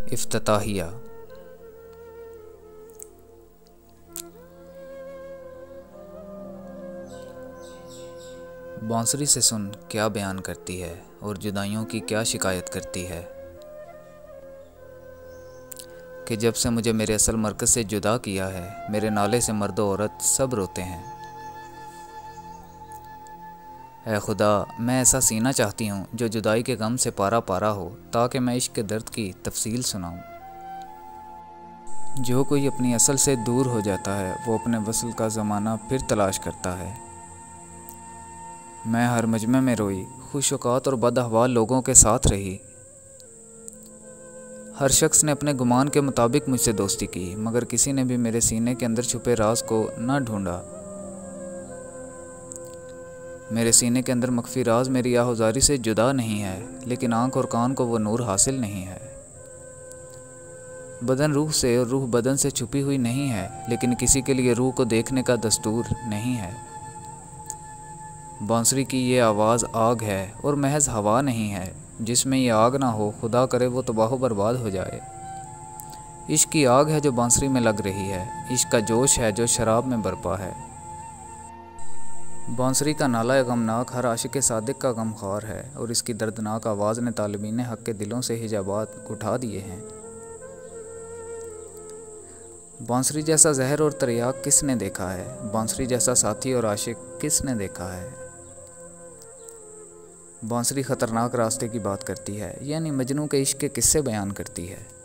इफ्तिताहिया। बांसुरी से सुन क्या बयान करती है और जुदाइयों की क्या शिकायत करती है कि जब से मुझे मेरे असल मरकज़ से जुदा किया है, मेरे नाले से मर्द औरत सब रोते हैं। ऐ खुदा, मैं ऐसा सीना चाहती हूँ जो जुदाई के गम से पारा पारा हो, ताकि मैं इश्क के दर्द की तफसील सुनाऊँ। जो कोई अपनी असल से दूर हो जाता है, वो अपने वसल का ज़माना फिर तलाश करता है। मैं हर मजमे में रोई, खुशौक़ात और बदअहवाल लोगों के साथ रही। हर शख्स ने अपने गुमान के मुताबिक मुझसे दोस्ती की, मगर किसी ने भी मेरे सीने के अंदर छुपे राज को न ढूंढा। मेरे सीने के अंदर मख्फी राज मेरी आहुजारी से जुदा नहीं है, लेकिन आँख और कान को वो नूर हासिल नहीं है। बदन रूह से और रूह बदन से छुपी हुई नहीं है, लेकिन किसी के लिए रूह को देखने का दस्तूर नहीं है। बांसुरी की ये आवाज़ आग है और महज हवा नहीं है। जिसमें ये आग ना हो, खुदा करे वो तबाह बर्बाद हो जाए। इश्क की आग है जो बांसुरी में लग रही है, इश्क का जोश है जो शराब में बरपा है। बांसुरी का नाला गमनाक हर आशिक सादिक का गमख्वार है, और इसकी दर्दनाक आवाज़ ने तालिबीन हक़ के दिलों से हिजाबात उठा दिए हैं। बांसुरी जैसा जहर और तरियाक किसने देखा है? बांसुरी जैसा साथी और आशिक किसने देखा है? बांसुरी ख़तरनाक रास्ते की बात करती है, यानी मजनू के इश्क के किस्से बयान करती है।